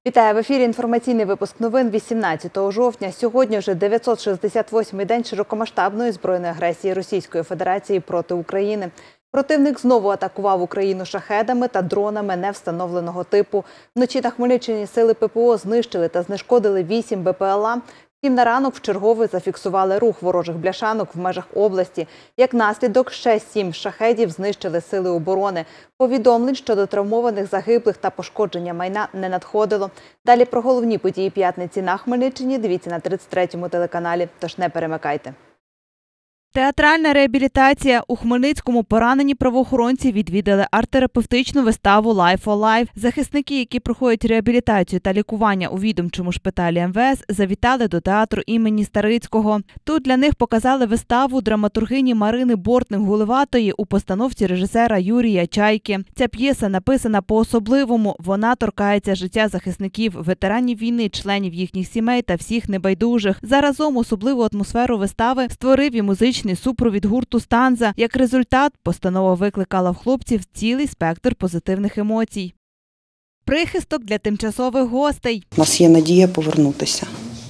Вітаю! В ефірі інформаційний випуск новин 18 жовтня. Сьогодні вже 968-й день широкомасштабної збройної агресії Російської Федерації проти України. Противник знову атакував Україну шахедами та дронами невстановленого типу. Вночі на Хмельниччині сили ППО знищили та знешкодили 8 БПЛА. Втім, на ранок вчергове зафіксували рух ворожих бляшанок в межах області. Як наслідок, ще 7 шахедів знищили сили оборони. Повідомлень щодо травмованих, загиблих та пошкодження майна не надходило. Далі про головні події п'ятниці на Хмельниччині дивіться на 33-му телеканалі, тож не перемикайте. Театральна реабілітація. У Хмельницькому поранені правоохоронці відвідали арт-терапевтичну виставу «Life for Life». Захисники, які проходять реабілітацію та лікування у відомчому шпиталі МВС, завітали до театру імені Старицького. Тут для них показали виставу драматургині Марини Бортник-Гуливатої у постановці режисера Юрія Чайки. Ця п'єса написана по-особливому. Вона торкається життя захисників, ветеранів війни, членів їхніх сімей та всіх небайдужих. Заразом особливу атмосферу вистави створив і музичний супровід гурту «Станза». Як результат, постанова викликала в хлопців цілий спектр позитивних емоцій. Прихисток для тимчасових гостей. У нас є надія повернутися.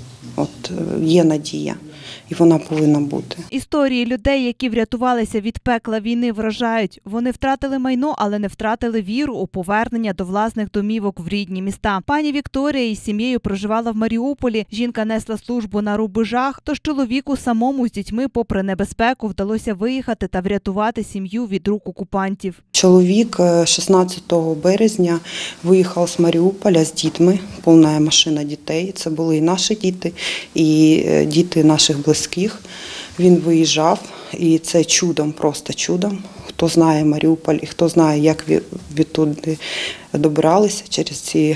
Є надія. І вона повинна бути. Історії людей, які врятувалися від пекла війни, вражають. Вони втратили майно, але не втратили віру у повернення до власних домівок в рідні міста. Пані Вікторія із сім'єю проживала в Маріуполі. Жінка несла службу на рубежах, тож чоловіку самому з дітьми, попри небезпеку, вдалося виїхати та врятувати сім'ю від рук окупантів. Чоловік 16 березня виїхав з Маріуполя з дітьми, повна машина дітей. Це були і наші діти, і діти наших близьких. Він виїжджав, і це чудом, просто чудом. Хто знає Маріуполь, і хто знає, як відтуди добиралися через ці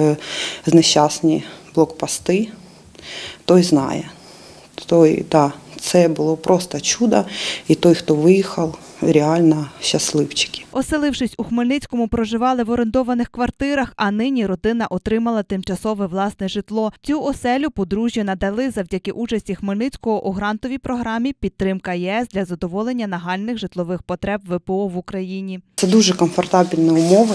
нещасні блокпости, той знає. Це було просто чудо, і той, хто виїхав, реально щасливчики. Оселившись у Хмельницькому, проживали в орендованих квартирах, а нині родина отримала тимчасове власне житло. Цю оселю подружжя надали завдяки участі Хмельницького у грантовій програмі «Підтримка ЄС» для задоволення нагальних житлових потреб ВПО в Україні. Це дуже комфортабельні умови.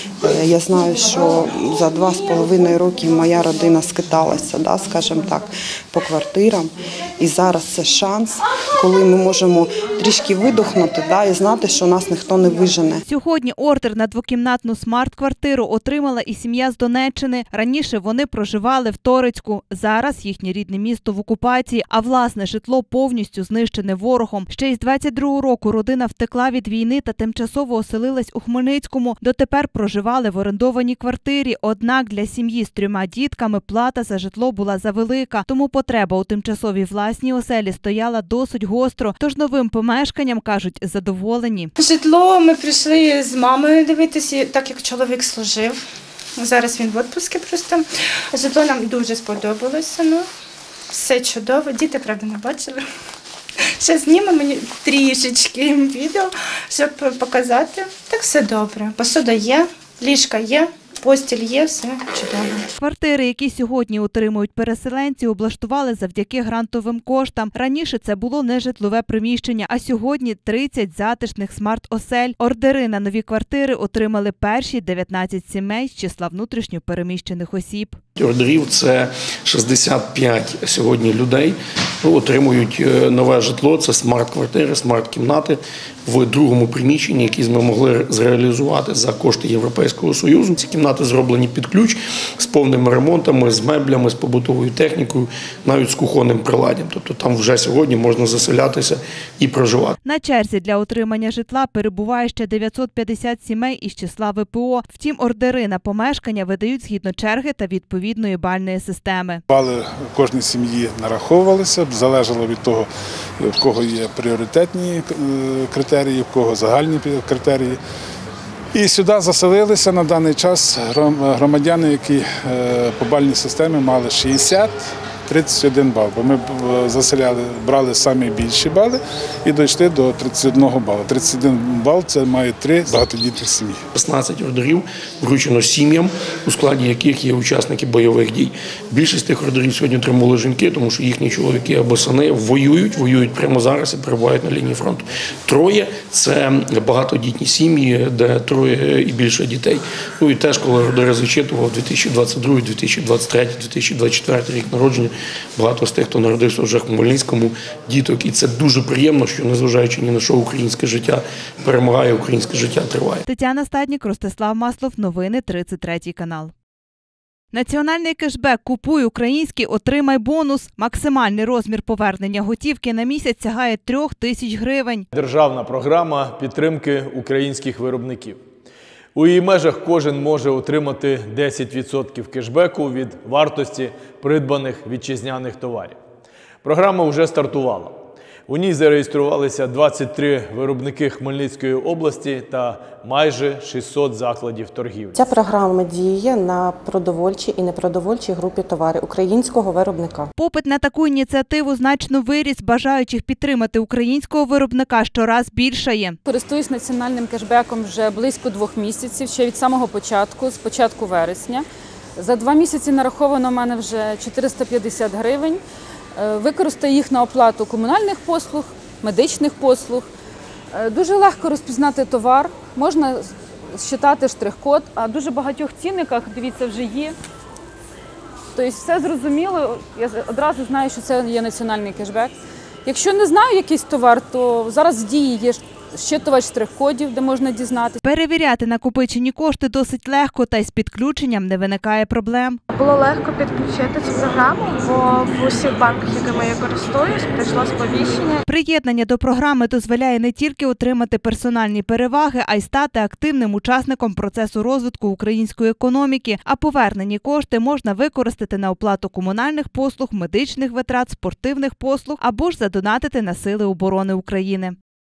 Я знаю, що за 2,5 роки моя родина скиталася, скажімо так, по квартирам. І зараз це шанс, коли ми можемо трішки видохнути і знати, що нас ніхто не вижене. Сьогодні ордер на двокімнатну смарт-квартиру отримала і сім'я з Донеччини. Раніше вони проживали в Торецьку. Зараз їхнє рідне місто в окупації, а власне житло повністю знищене ворогом. Ще із 22-го року родина втекла від війни та тимчасово оселилась у Хмельницькому. Дотепер проживали в орендованій квартирі. Однак для сім'ї з 3 дітками плата за житло була завелика. Тому потреба у тимчасовій власній оселі стояла досить гостро. Тож новим помешканням, кажуть, задоволені. Житло ми прийшли з мамою дивитися, так як чоловік служив. Зараз він в відпустці просто. Житло нам дуже сподобалося. Все чудово. Діти, правда, не бачили. Ще знімемо трішечки відео, щоб показати. Так все добре. Посуда є, ліжка є. Постіль є, все чудово. Квартири, які сьогодні отримують переселенці, облаштували завдяки грантовим коштам. Раніше це було нежитлове приміщення, а сьогодні 30 затишних смарт-осель. Ордери на нові квартири отримали перші 19 сімей з числа внутрішньо переміщених осіб. Ордерів – це 65 сьогодні людей, отримують нове житло, це смарт-квартири, смарт-кімнати в другому приміщенні, які ми могли зреалізувати за кошти Європейського Союзу. Ці кімнати зроблені під ключ, з повними ремонтами, з меблями, з побутовою технікою, навіть з кухонним приладдям. Тобто там вже сьогодні можна заселятися і проживати. На черзі для отримання житла перебуває ще 950 сімей із числа ВПО. Втім, ордери на помешкання видають згідно черги та відповідної бальної системи. Бали кожній сім'ї нараховувалися, залежало від того, в кого є пріоритетні критерії, в кого загальні критерії. І сюди заселилися на даний час громадяни, які по бальній системі мали 60, 31 бал, бо ми брали самі більші бали і дійшли до 31 балу. 31 бал – це має 3 багатодітних сім'ї. 16 ордерів вручено сім'ям, у складі яких є учасники бойових дій. Більшість тих ордерів сьогодні отримали жінки, тому що їхні чоловіки або сини воюють прямо зараз і перебувають на лінії фронту. 3 – це багатодітні сім'ї, де 3 і більше дітей. Ну і теж, коли ордери зачитував 2022, 2023, 2024 рік народження, багато з тих, хто народився вже в Хмельницькому, діток. І це дуже приємно, що незважаючи ні на що, українське життя перемагає, українське життя триває. Тетяна Стаднік, Ростислав Маслов, новини 33 канал. Національний кешбек «Купуй українське, отримай бонус». Максимальний розмір повернення готівки на місяць сягає 3 тисяч гривень. Державна програма підтримки українських виробників. У її межах кожен може отримати 10% кешбеку від вартості придбаних вітчизняних товарів. Програма вже стартувала. У ній зареєструвалися 23 виробники Хмельницької області та майже 600 закладів торгівлі. Ця програма діє на продовольчій і непродовольчій групі товарів українського виробника. Попит на таку ініціативу значно виріс, бажаючих підтримати українського виробника щораз більшає. Користуюсь національним кешбеком вже близько 2 місяців, ще від самого початку, з початку вересня. За 2 місяці нараховано в мене вже 450 гривень. Використаю їх на оплату комунальних послуг, медичних послуг. Дуже легко розпізнати товар, можна считати штрих-код, а дуже багатьох цінниках, дивіться, вже є. Тобто все зрозуміло, я одразу знаю, що це є національний кешбек. Якщо не знаю якийсь товар, то зараз в дії є щитувач штрих-кодів, де можна дізнатися. Перевіряти накопичені кошти досить легко, та й з підключенням не виникає проблем. Було легко підключити цю програму, бо в усіх банках, якими я користуюсь, прийшло сповіщення. Приєднання до програми дозволяє не тільки отримати персональні переваги, а й стати активним учасником процесу розвитку української економіки, а повернені кошти можна використати на оплату комунальних послуг, медичних витрат, спортивних послуг або ж задонатити на Сили оборони України.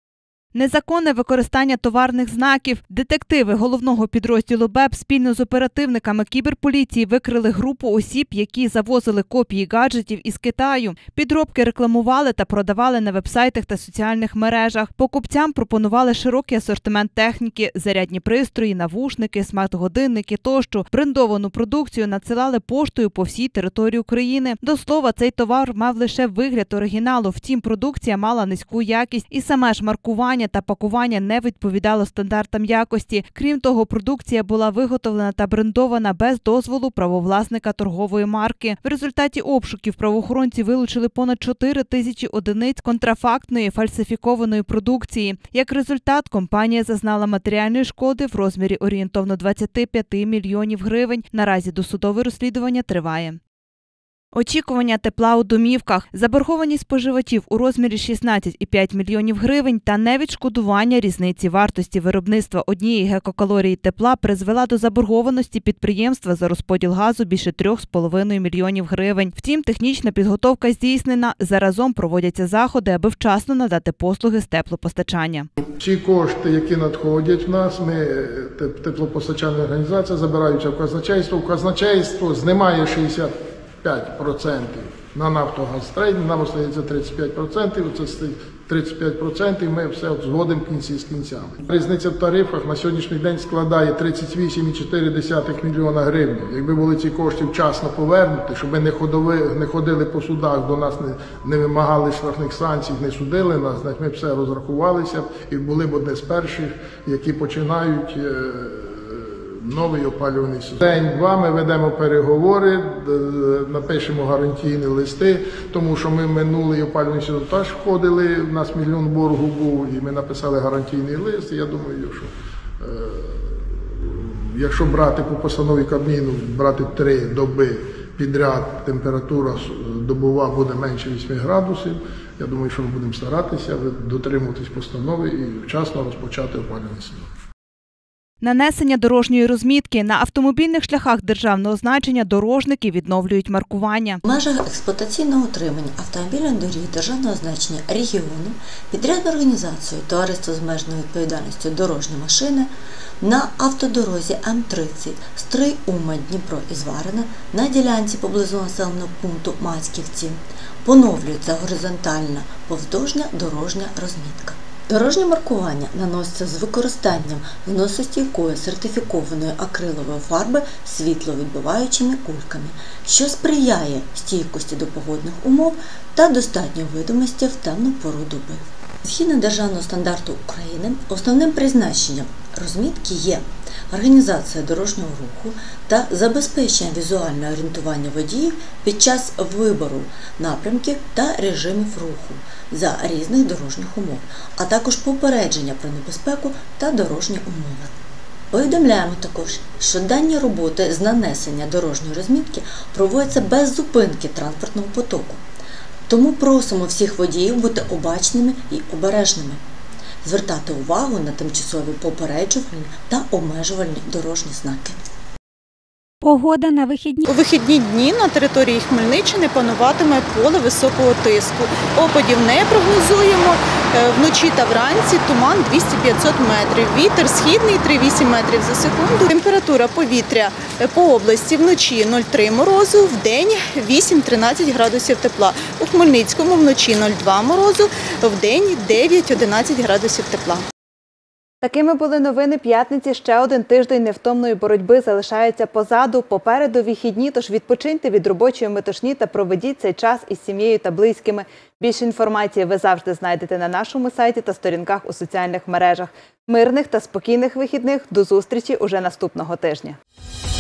Незаконне використання товарних знаків. Детективи головного підрозділу БЕП спільно з оперативниками кіберполіції викрили групу осіб, які завозили копії гаджетів із Китаю. Підробки рекламували та продавали на вебсайтах та соціальних мережах. Покупцям пропонували широкий асортимент техніки, зарядні пристрої, навушники, смарт-годинники тощо. Брендовану продукцію надсилали поштою по всій території України. До слова, цей товар мав лише вигляд оригіналу, втім продукція мала низьку якість і саме ж маркування та пакування не відповідало стандартам якості. Крім того, продукція була виготовлена та брендована без дозволу правовласника торгової марки. В результаті обшуків правоохоронці вилучили понад 4 тисячі одиниць контрафактної фальсифікованої продукції. Як результат, компанія зазнала матеріальної шкоди в розмірі орієнтовно 25 мільйонів гривень. Наразі досудове розслідування триває. Очікування тепла у домівках, заборгованість споживачів у розмірі 16,5 мільйонів гривень та невідшкодування різниці вартості виробництва 1 гекакалорії тепла призвела до заборгованості підприємства за розподіл газу більше 3,5 мільйонів гривень. Втім, технічна підготовка здійснена, заразом проводяться заходи, аби вчасно надати послуги з теплопостачання. Всі кошти, які надходять в нас, ми, теплопостачальна організація, забираються в казначейство. В казначейство знімає 65% на Нафтогаз трейдинг, нам остається 35%, це 35% ми все згодимо в кінці з кінцями. Різниця в тарифах на сьогоднішній день складає 38,4 мільйона гривень. Якби були ці кошти вчасно повернути, щоб ми не ходили по судах, до нас не вимагали штрафних санкцій, не судили нас, ми б все розрахувалися б і були б одне з перших, які починають новий опалювальний сезон. День-два ми ведемо переговори, напишемо гарантійні листи, тому що ми минулий опалювальний сезон теж входили, у нас мільйон боргу був, і ми написали гарантійний лист. Я думаю, що якщо брати по постанові Кабміну, брати 3 доби підряд, температура добова буде менше 8 градусів, я думаю, що ми будемо старатися дотримуватись постанови і вчасно розпочати опалювальний сезон. Нанесення дорожньої розмітки. На автомобільних шляхах державного значення дорожники відновлюють маркування. В межах експлуатаційного утримання автомобільної дороги державного значення регіону підрядну організацію Товариство з обмеженою відповідальністю дорожні машини на автодорозі М30 Стрий-Умань-Дніпро Ізварине на ділянці поблизу населеного пункту Мацьківці поновлюється горизонтальна повздовжня дорожня розмітка. Дорожнє маркування наноситься з використанням зносостійкої сертифікованої акрилової фарби з світловідбиваючими кульками, що сприяє стійкості до погодних умов та достатньої видимості в темну пору доби. Згідно Державного стандарту України, основним призначенням розмітки є організація дорожнього руху та забезпечення візуального орієнтування водіїв під час вибору напрямків та режимів руху за різних дорожніх умов, а також попередження про небезпеку та дорожні умови. Повідомляємо також, що дані роботи з нанесення дорожньої розмітки проводяться без зупинки транспортного потоку. Тому просимо всіх водіїв бути обачними і обережними, звертати увагу на тимчасові попереджувальні та обмежувальні дорожні знаки. Погода на вихідні. У вихідні дні на території Хмельниччини пануватиме поле високого тиску. Опадів не прогнозуємо. Вночі та вранці туман 200-500 метрів. Вітер східний 3-8 метрів за секунду. Температура повітря по області вночі 0,3 морозу, вдень 8-13 градусів тепла. У Хмельницькому вночі 0,2 морозу, вдень 9-11 градусів тепла. Такими були новини п'ятниці. Ще один тиждень невтомної боротьби залишається позаду. Попереду вихідні, тож відпочиньте від робочої метушні та проведіть цей час із сім'єю та близькими. Більше інформації ви завжди знайдете на нашому сайті та сторінках у соціальних мережах. Мирних та спокійних вихідних. До зустрічі уже наступного тижня.